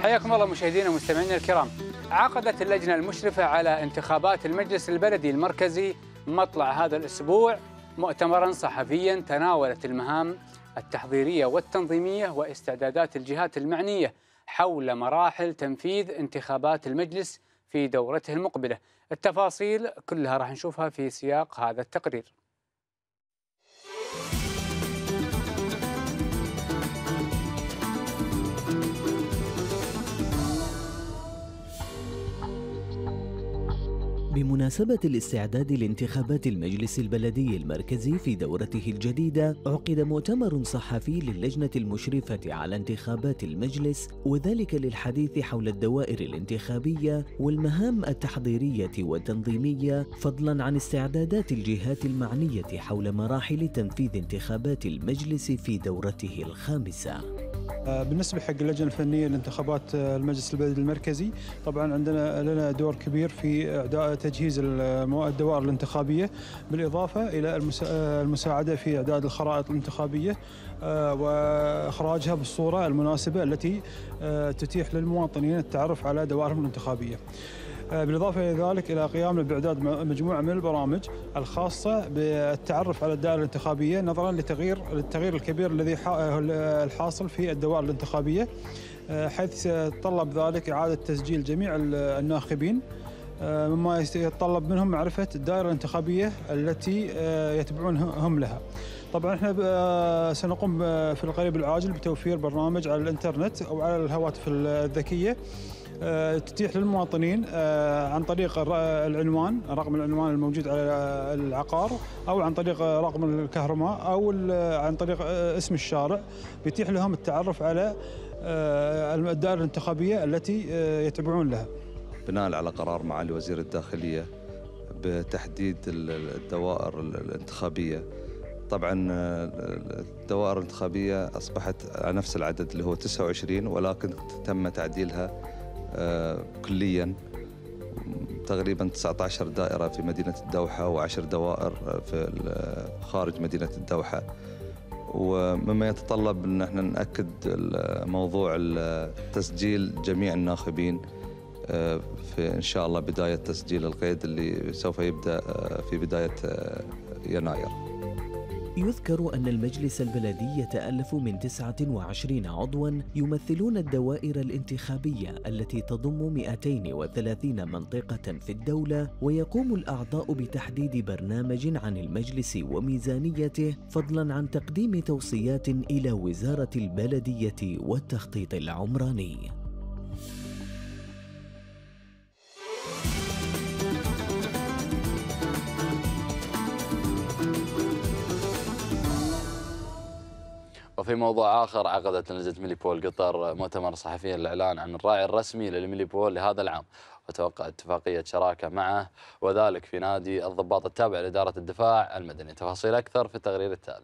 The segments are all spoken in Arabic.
حياكم الله مشاهدينا ومستمعينا الكرام. عقدت اللجنة المشرفة على انتخابات المجلس البلدي المركزي مطلع هذا الأسبوع مؤتمرا صحفيا تناولت المهام التحضيرية والتنظيمية واستعدادات الجهات المعنية حول مراحل تنفيذ انتخابات المجلس في دورته المقبلة. التفاصيل كلها راح نشوفها في سياق هذا التقرير. بمناسبة الاستعداد لانتخابات المجلس البلدي المركزي في دورته الجديدة، عقد مؤتمر صحفي للجنة المشرفة على انتخابات المجلس، وذلك للحديث حول الدوائر الانتخابية والمهام التحضيرية والتنظيمية، فضلاً عن استعدادات الجهات المعنية حول مراحل تنفيذ انتخابات المجلس في دورته الخامسة. بالنسبة حق اللجنة الفنية لانتخابات المجلس البلدي المركزي، طبعا لنا دور كبير في تجهيز الدوائر الانتخابية، بالإضافة إلى المساعدة في إعداد الخرائط الانتخابية وإخراجها بالصورة المناسبة التي تتيح للمواطنين التعرف على دوائرهم الانتخابية. بالإضافة إلى ذلك إلى قيامنا بإعداد مجموعة من البرامج الخاصة بالتعرف على الدائرة الانتخابية نظرا للتغيير الكبير الذي الحاصل في الدوائر الانتخابية، حيث يتطلب ذلك إعادة تسجيل جميع الناخبين، مما يتطلب منهم معرفة الدائرة الانتخابية التي يتبعون هم لها. طبعا احنا سنقوم في القريب العاجل بتوفير برنامج على الانترنت او على الهواتف الذكية تتيح للمواطنين عن طريق رقم العنوان الموجود على العقار، او عن طريق رقم الكهرباء، او عن طريق اسم الشارع، يتيح لهم التعرف على الدائرة الانتخابية التي يتبعون لها. بناء على قرار معالي وزير الداخلية بتحديد الدوائر الانتخابية، طبعا الدوائر الانتخابية أصبحت على نفس العدد اللي هو 29، ولكن تم تعديلها كليا، تقريبا 19 دائرة في مدينة الدوحة و10 دوائر في خارج مدينة الدوحة، ومما يتطلب أن احنا نأكد موضوع تسجيل جميع الناخبين في إن شاء الله بداية تسجيل القيد اللي سوف يبدأ في بداية يناير. يذكر أن المجلس البلدي يتألف من 29 عضواً يمثلون الدوائر الانتخابية التي تضم 230 منطقة في الدولة، ويقوم الأعضاء بتحديد برنامج عن المجلس وميزانيته، فضلاً عن تقديم توصيات إلى وزارة البلدية والتخطيط العمراني. وفي موضوع آخر، عقدت نزلة ميلي بول قطر مؤتمر صحفي للإعلان عن الراعي الرسمي للميلي بول لهذا العام، وتوقع اتفاقية شراكة معه، وذلك في نادي الضباط التابع لإدارة الدفاع المدني. تفاصيل أكثر في التقرير التالي.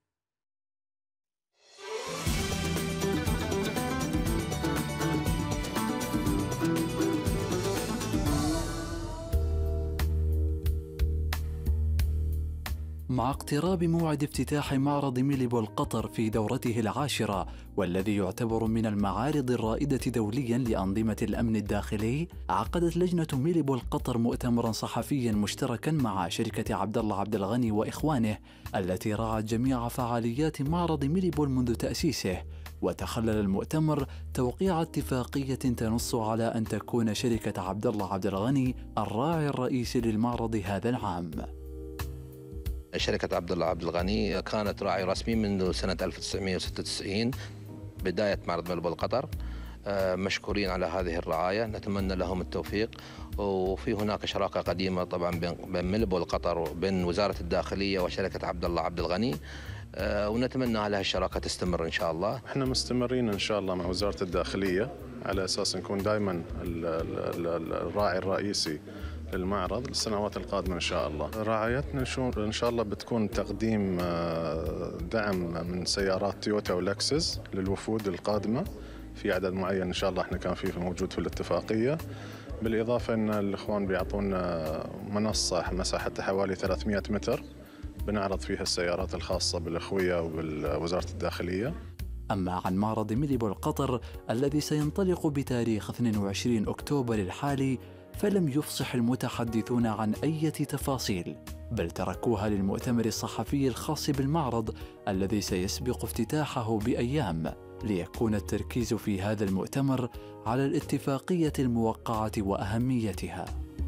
مع اقتراب موعد افتتاح معرض ميلي بول قطر في دورته 10، والذي يعتبر من المعارض الرائدة دوليا لأنظمة الأمن الداخلي، عقدت لجنة ميلي بول قطر مؤتمرا صحفيا مشتركا مع شركة عبد الله عبد الغني وإخوانه، التي راعت جميع فعاليات معرض ميلي بول منذ تأسيسه. وتخلل المؤتمر توقيع اتفاقية تنص على أن تكون شركة عبد الله عبد الغني الراعي الرئيسي للمعرض هذا العام. شركة عبد الله عبد الغني كانت راعي رسمي منذ سنة 1996 بداية معرض ميلي بول قطر. مشكورين على هذه الرعاية، نتمنى لهم التوفيق. وفي هناك شراكة قديمة طبعا بين ميلي بول قطر وبين وزارة الداخلية وشركة عبد الله عبد الغني، ونتمنى لها الشراكة تستمر إن شاء الله. احنا مستمرين إن شاء الله مع وزارة الداخلية على أساس نكون دائما الراعي الرئيسي للمعرض للسنوات القادمة إن شاء الله. رعايتنا إن شاء الله بتكون تقديم دعم من سيارات تويوتا ولكسس للوفود القادمة في عدد معين إن شاء الله احنا كان فيه موجود في الاتفاقية، بالإضافة أن الإخوان بيعطونا منصة مساحتها حوالي 300 متر بنعرض فيها السيارات الخاصة بالأخوية وبالوزارة الداخلية. أما عن معرض ميليبول قطر الذي سينطلق بتاريخ 22 أكتوبر الحالي فلم يفصح المتحدثون عن أي تفاصيل، بل تركوها للمؤتمر الصحفي الخاص بالمعرض الذي سيسبق افتتاحه بأيام، ليكون التركيز في هذا المؤتمر على الاتفاقية الموقعة وأهميتها.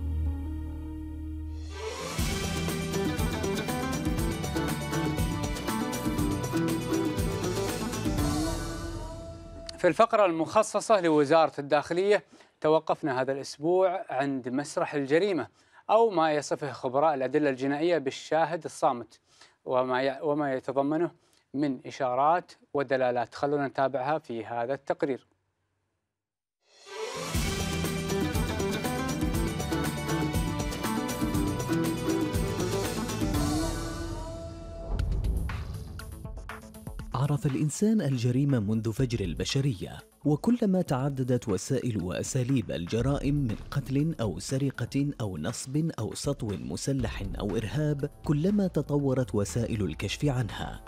في الفقرة المخصصة لوزارة الداخلية توقفنا هذا الأسبوع عند مسرح الجريمة، أو ما يصفه خبراء الأدلة الجنائية بالشاهد الصامت، وما يتضمنه من إشارات ودلالات. خلونا نتابعها في هذا التقرير. عرف الإنسان الجريمة منذ فجر البشرية، وكلما تعددت وسائل وأساليب الجرائم من قتل أو سرقة أو نصب أو سطو مسلح أو إرهاب، كلما تطورت وسائل الكشف عنها.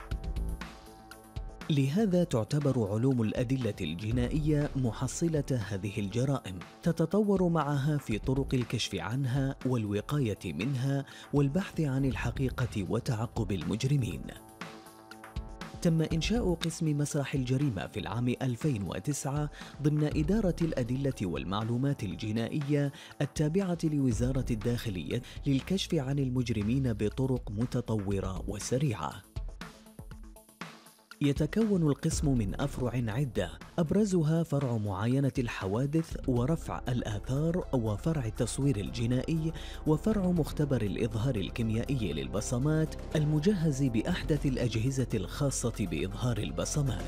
لهذا تعتبر علوم الأدلة الجنائية محصلة هذه الجرائم، تتطور معها في طرق الكشف عنها والوقاية منها والبحث عن الحقيقة وتعقب المجرمين. تم إنشاء قسم مسرح الجريمة في العام 2009 ضمن إدارة الأدلة والمعلومات الجنائية التابعة لوزارة الداخلية للكشف عن المجرمين بطرق متطورة وسريعة. يتكون القسم من أفرع عدة، أبرزها فرع معاينة الحوادث ورفع الآثار، وفرع التصوير الجنائي، وفرع مختبر الإظهار الكيميائي للبصمات المجهز بأحدث الأجهزة الخاصة بإظهار البصمات.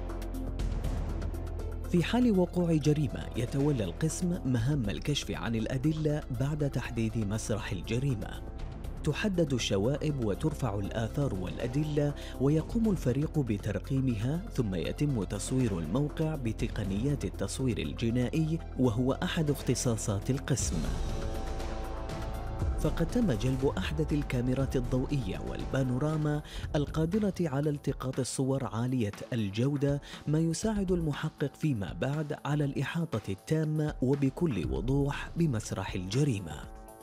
في حال وقوع جريمة يتولى القسم مهام الكشف عن الأدلة بعد تحديد مسرح الجريمة. تحدد الشوائب وترفع الآثار والأدلة، ويقوم الفريق بترقيمها، ثم يتم تصوير الموقع بتقنيات التصوير الجنائي، وهو أحد اختصاصات القسم. فقد تم جلب أحدث الكاميرات الضوئية والبانوراما القادرة على التقاط الصور عالية الجودة، ما يساعد المحقق فيما بعد على الإحاطة التامة وبكل وضوح بمسرح الجريمة.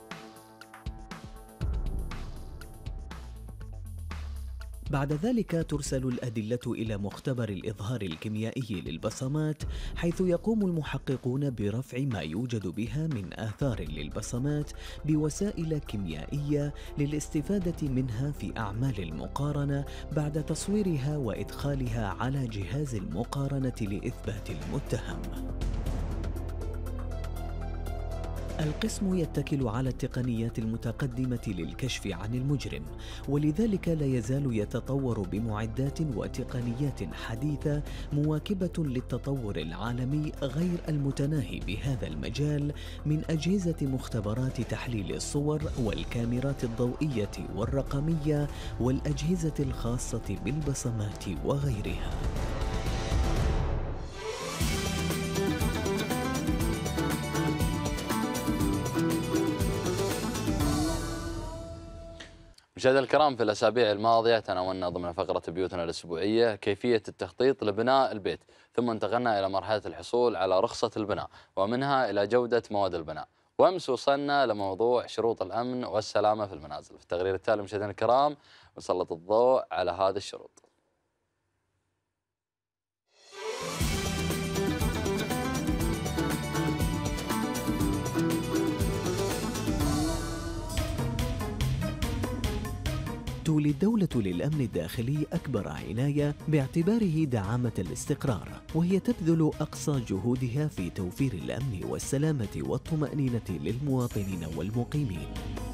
بعد ذلك ترسل الأدلة إلى مختبر الإظهار الكيميائي للبصمات، حيث يقوم المحققون برفع ما يوجد بها من آثار للبصمات بوسائل كيميائية للاستفادة منها في أعمال المقارنة بعد تصويرها وإدخالها على جهاز المقارنة لإثبات المتهم. القسم يتكل على التقنيات المتقدمة للكشف عن المجرم، ولذلك لا يزال يتطور بمعدات وتقنيات حديثة مواكبة للتطور العالمي غير المتناهي بهذا المجال، من أجهزة مختبرات تحليل الصور والكاميرات الضوئية والرقمية والأجهزة الخاصة بالبصمات وغيرها. مشاهدينا الكرام، في الأسابيع الماضية تناولنا ضمن فقرة بيوتنا الأسبوعية كيفية التخطيط لبناء البيت، ثم انتقلنا إلى مرحلة الحصول على رخصة البناء، ومنها إلى جودة مواد البناء. وأمس وصلنا لموضوع شروط الأمن والسلامة في المنازل. في التقرير التالي مشاهدينا الكرام نسلط الضوء على هذه الشروط. تولي الدولة للأمن الداخلي أكبر عناية باعتباره دعامة الاستقرار، وهي تبذل أقصى جهودها في توفير الأمن والسلامة والطمأنينة للمواطنين والمقيمين.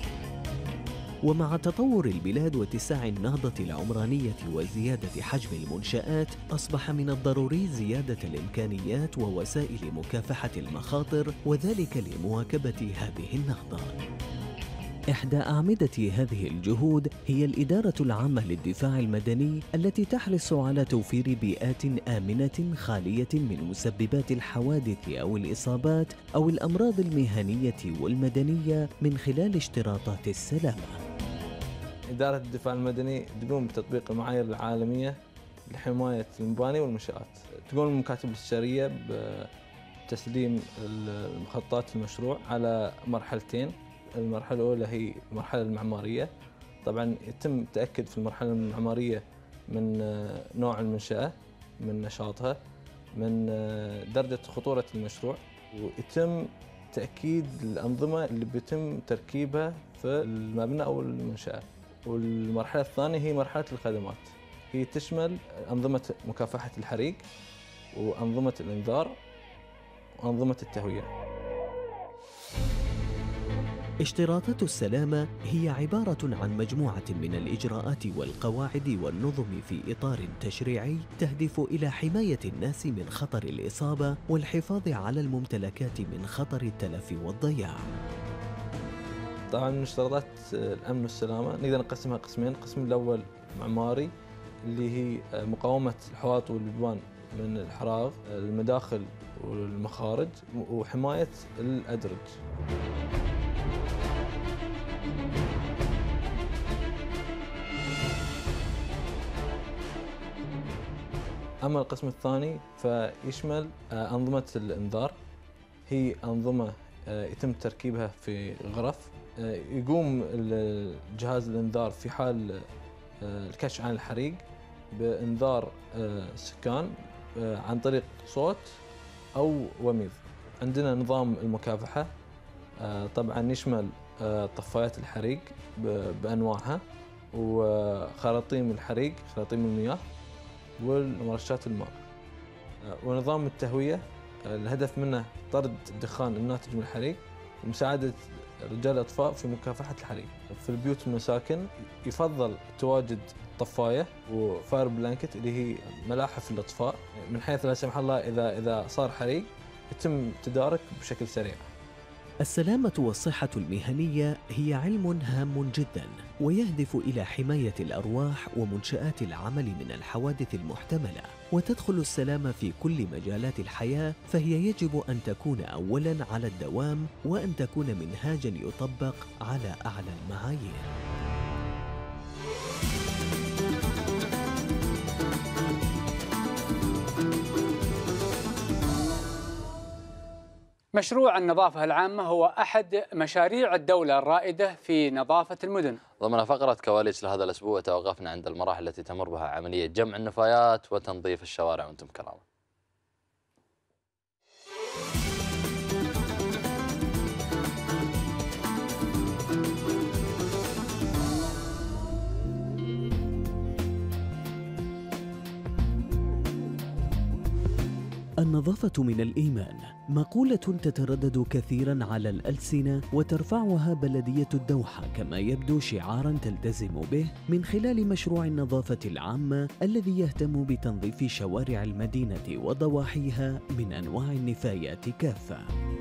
ومع تطور البلاد واتساع النهضة العمرانية وزيادة حجم المنشآت، أصبح من الضروري زيادة الإمكانيات ووسائل مكافحة المخاطر، وذلك لمواكبة هذه النهضة. إحدى أعمدة هذه الجهود هي الإدارة العامة للدفاع المدني، التي تحرص على توفير بيئات آمنة خالية من مسببات الحوادث أو الإصابات أو الأمراض المهنية والمدنية من خلال اشتراطات السلامة. إدارة الدفاع المدني تقوم بتطبيق المعايير العالمية لحماية المباني والمنشآت. تقوم المكاتب الاستشارية بتسليم مخططات المشروع على مرحلتين. المرحلة الأولى هي المرحلة المعمارية. طبعا يتم التأكد في المرحلة المعمارية من نوع المنشأة، من نشاطها، من درجة خطورة المشروع، ويتم تأكيد الأنظمة اللي بيتم تركيبها في المبنى أو المنشأة. والمرحلة الثانية هي مرحلة الخدمات، هي تشمل أنظمة مكافحة الحريق وأنظمة الإنذار وأنظمة التهوية. اشتراطات السلامة هي عبارة عن مجموعة من الإجراءات والقواعد والنظم في إطار تشريعي تهدف إلى حماية الناس من خطر الإصابة والحفاظ على الممتلكات من خطر التلف والضياع. طبعا من اشتراطات الأمن والسلامة نقدر نقسمها قسمين. القسم الأول معماري اللي هي مقاومة الحوائط والبيبان من الحراق، المداخل والمخارج، وحماية الأدرج. أما القسم الثاني فيشمل أنظمة الإنذار، هي أنظمة يتم تركيبها في غرف. يقوم جهاز الإنذار في حال الكشف عن الحريق بإنذار السكان عن طريق صوت أو وميض. عندنا نظام المكافحة، طبعا يشمل طفايات الحريق بأنواعها وخراطيم الحريق، خراطيم المياه والمرشات الماء. ونظام التهوية الهدف منه طرد الدخان الناتج من الحريق ومساعدة رجال الإطفاء في مكافحة الحريق. في البيوت والمساكن يفضل تواجد طفاية وفاير بلانكت اللي هي ملاحف الإطفاء، من حيث لا سمح الله إذا صار حريق يتم تدارك بشكل سريع. السلامة والصحة المهنية هي علم هام جدا، ويهدف إلى حماية الأرواح ومنشآت العمل من الحوادث المحتملة، وتدخل السلامة في كل مجالات الحياة، فهي يجب أن تكون أولاً على الدوام، وأن تكون منهاجاً يطبق على أعلى المعايير. مشروع النظافة العامة هو أحد مشاريع الدولة الرائدة في نظافة المدن. ضمن فقرة كواليس لهذا الأسبوع توقفنا عند المراحل التي تمر بها عملية جمع النفايات وتنظيف الشوارع وانتم كرامة. النظافة من الإيمان، مقولة تتردد كثيراً على الألسنة وترفعها بلدية الدوحة، كما يبدو شعاراً تلتزم به من خلال مشروع النظافة العامة الذي يهتم بتنظيف شوارع المدينة وضواحيها من أنواع النفايات كافة.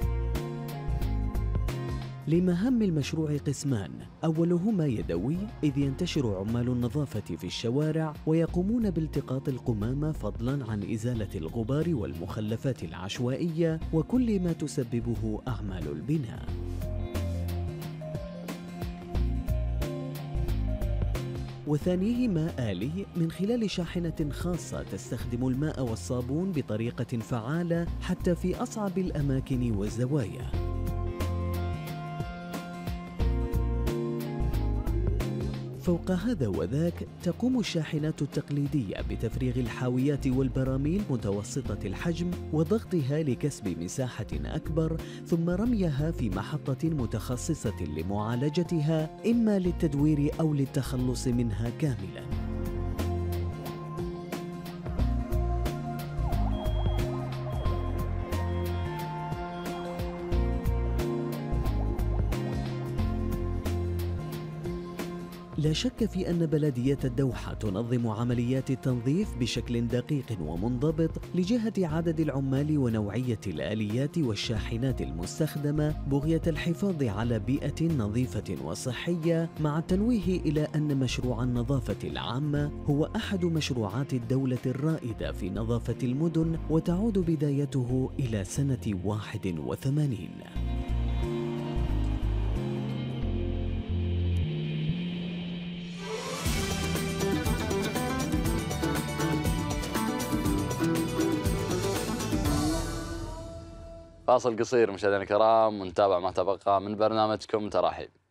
لمهام المشروع قسمان، أولهما يدوي إذ ينتشر عمال النظافة في الشوارع ويقومون بالتقاط القمامة فضلاً عن إزالة الغبار والمخلفات العشوائية وكل ما تسببه أعمال البناء. وثانيهما آلي من خلال شاحنة خاصة تستخدم الماء والصابون بطريقة فعالة حتى في أصعب الأماكن والزوايا. فوق هذا وذاك تقوم الشاحنات التقليدية بتفريغ الحاويات والبراميل متوسطة الحجم وضغطها لكسب مساحة أكبر، ثم رميها في محطة متخصصة لمعالجتها إما للتدوير أو للتخلص منها كاملاً. لا شك في أن بلدية الدوحة تنظم عمليات التنظيف بشكل دقيق ومنضبط لجهة عدد العمال ونوعية الآليات والشاحنات المستخدمة، بغية الحفاظ على بيئة نظيفة وصحية، مع التنويه إلى أن مشروع النظافة العامة هو أحد مشروعات الدولة الرائدة في نظافة المدن، وتعود بدايته إلى سنة 81. فاصل قصير مشاهدينا الكرام ونتابع ما تبقى من برنامجكم تراحيب.